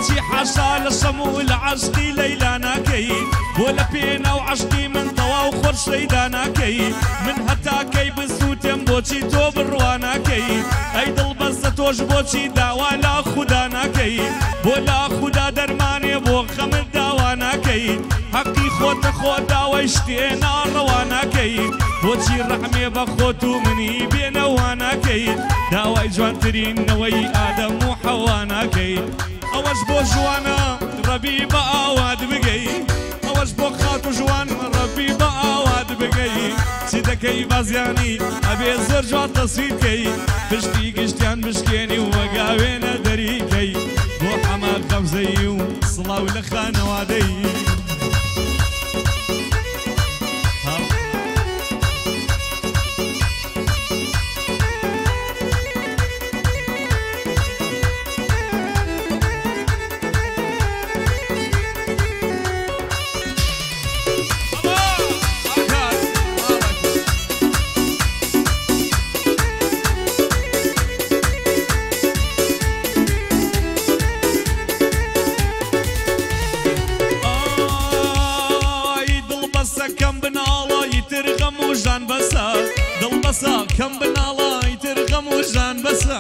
بۆچی حاشا لە شەموو لە عەشقی لەیلا ناکەی بۆ لە پێناو عەشقی من تەواو خۆش سەیدا ناکەی من هەتاکەی بسووتێم بۆچی تۆ بڕوا ناکەی ئەی دڵبەستە تۆش بۆچی داوا لا خودا ناکەی بۆ لا خودا دەرمانێ بۆ خەمت داوا ناکەی حەقی خۆتە خۆ داوای شتێ ناڕەوا ناکەی بۆچی ڕەحمێ بە خۆت و منی بێنەوە ناکەی داوای جوانترینەوەی ئادەم و حەوا ناکەی ئەوەش بۆ ژوانە ڕەبی بە ئاوات بگەی ئەوەش بۆ خات و ژوان ڕەبی بە ئاوات بگەی چی دەکەی بازیانی ئەبێ زۆر جوان تەسویرکەی پشتی گشتیان بشکێنی و وەگاوێنە دەریکەی بۆ حەما غەمزەی و سڵاو لە خانەوادەی كم بناڵای تر غەم و ژان بەسە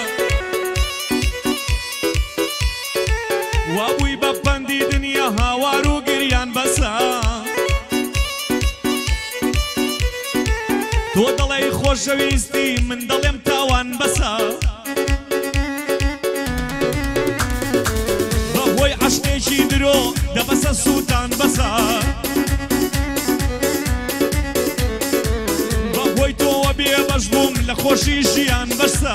وابووی بە پەندی دنیا هاوار و گریان بەسە تۆ دەڵێی خۆشەویستی من دەڵێم تاوان بەسە بەهۆی عەشقێکی درۆ دەبەسە سووتان بەسە بێبەش بووم لە خۆشی ژیان بەسە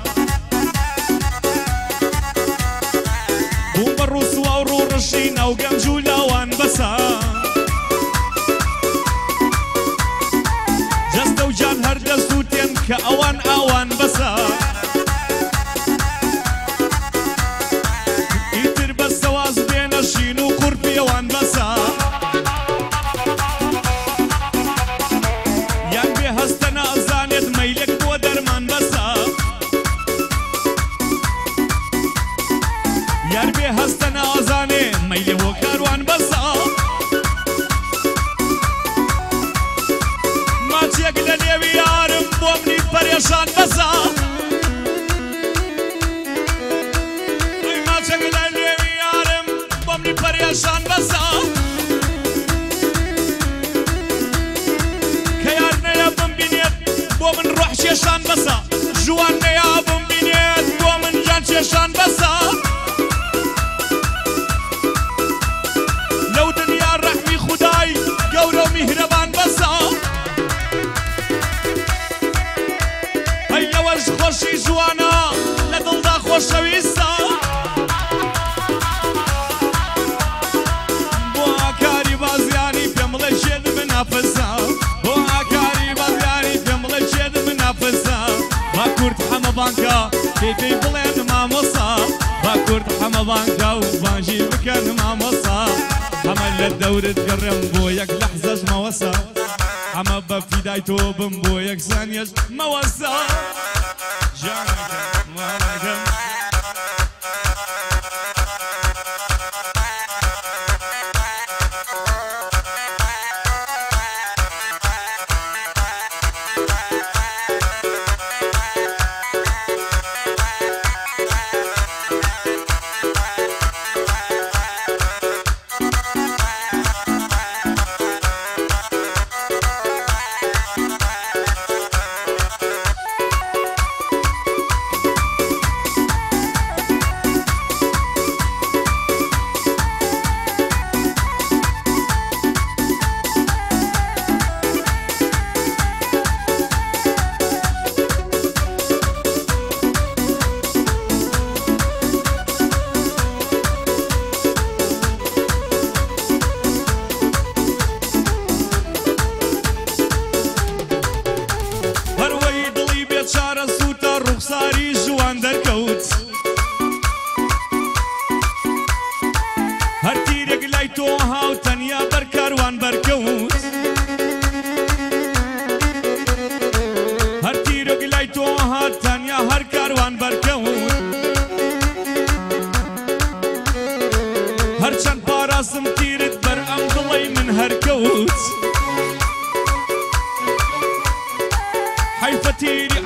بووم بە ڕووسوا و ڕووڕەشی ناو گەنج و لاوان بەسە جەستە و جان هەر دەسووتێن کە ئەوان ئاوان بەسە ئیتر بە سەواز بێنە شین و قورپیەوان بەسە پەرێشان بەسە ئەی ماچێک لە لێوی یارم بۆ منی پەرێشان بەسە کە یار نەیە بمبینێت بۆ من ڕۆح کێشان بەسە ژوان نەیە بمبینێت بۆ من جان کێشان بەسە لەو دنیا ڕەحمی خودای گەورە و میهرەبان بەسە خۆشی جوانە لە دڵدا خۆشەویستە بۆ ئاکاری بازیانی پێم بڵێ شێد منافەسە بۆ ئاکاری بازیانی پێم بڵێ شێد منافەسە با کورد هەمە بانکە پێی بڵێن مامۆسا با کورد هەمە بانکە و بانژی بکەن مامۆسا هەمە لە دەورت گەڕێم بۆ یەک لەحزەش مەوەسە هەمە بە فیدای تۆ بم بۆ یەک زانیەش مەوەسە جانەکەم ماڵەکەم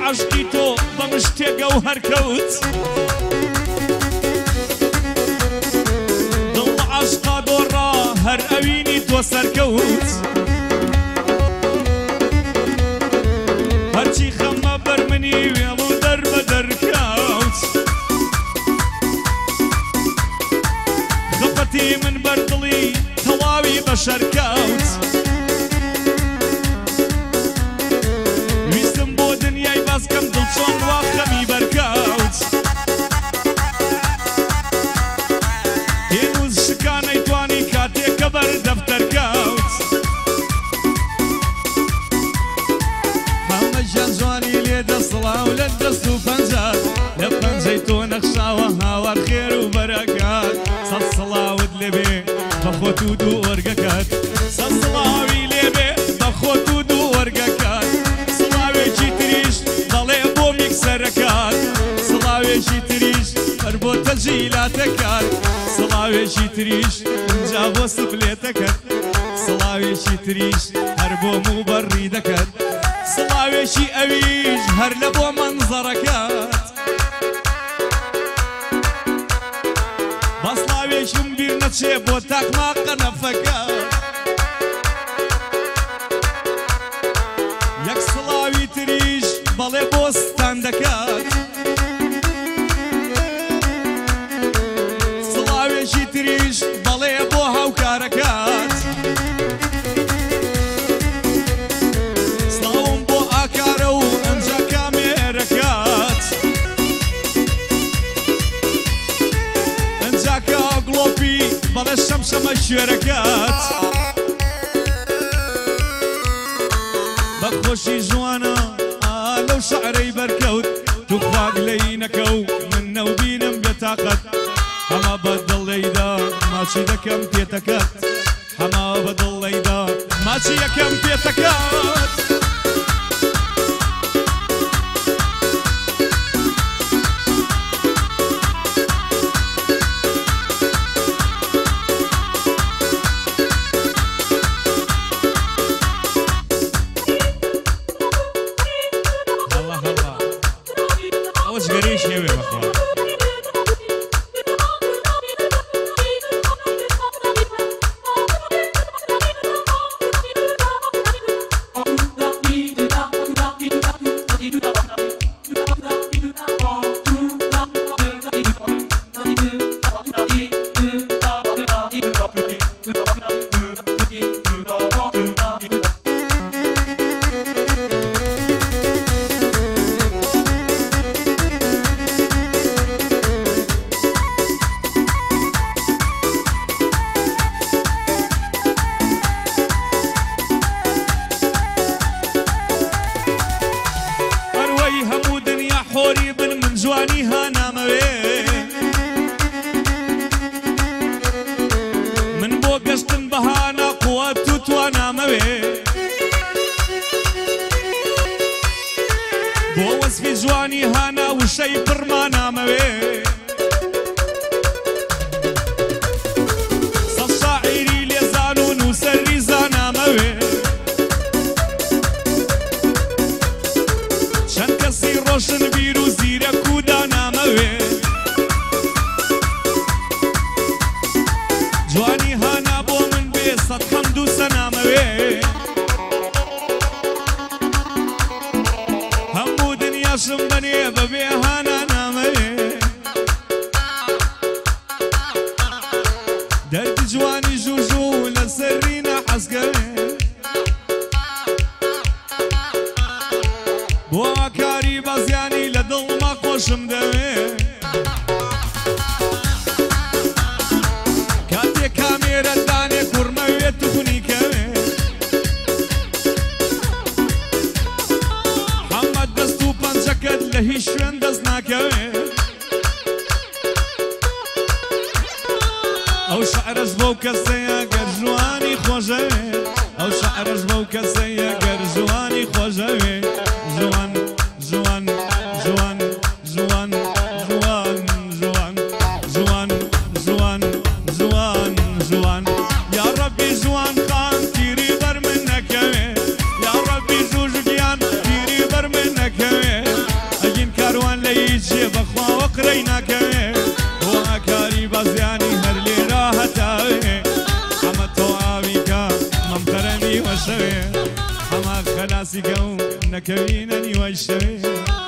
عشقی تۆ بە مشتێگە و هەرکەوت دڵ عشقا دۆڕا هەر ئەوینی تۆ سەرکەوت هەرچی خەمە بەر منی وێڵ و دەربە دەرکەوت خەفەتی من بەردڵی تەواوی بەشەرکەوت ویستم بۆ دنیای باسکەم دڵ چۆن وا خەمی بەرکەوت هێنووز شکانەی توانی کاتێککە بەر دەفتەرکەوت هەمە ژیان جوانی لێدە سڵاو لە دەست و پەنجات لە پەنجەی تۆ نەخشاوە هاوار خێر و بەرەکات سەد سڵاوت لێبێ بە خۆت و دوو وەرگەکەت سەد سڵاوی لێبێ بە خۆت و دوو وەرگەکەت سڵاوێکی تریش دەڵێ بۆ میکسەرەکەت سڵاوێکی تریش هەر بۆ تەجیلاتەکەت سڵاوێکی تریش اینجا بۆ سفلێتەکەت سڵاوێکی تریش هەر بۆ موبەڕی دەکەت سڵاوێکی ئەویش هەر لە بۆ مەنزەرەکەت بەسڵاوێکم بیر نەچێ بۆ تاقما قەنەفەکەت یەک سڵاوی تریش بەڵێ بۆستان دەکات سڵاوێکی تریش بەڵێ بۆ هاوکارەکەت سڵاوم بۆ ئاکارە و ئەنجا کامێرەکەت ئەنجا کە گڵۆپی بەڵێ شەمشەمە شوێرەکەت بەخۆشی جوانە لەو شەعرەی بەرکەوت تو خواگ لەی نەکەو من نەوبینم بێتاقەت هەما بەدڵەیدا ماچی دەکەم پێتەکەت هەما بەدڵەیدا ماچی یەکەم پێتەکەت Yeah. گیان لەی جێ بەخوا وەقرەی ناکەوێ وا کاری بەزیانی هەر لێرە هەتاوێ ئەمە تەواوی کە مەمتەرەمی وەشەوێ ئەمە خەلاسی کە و نەکەوینە نیوەی شەوێ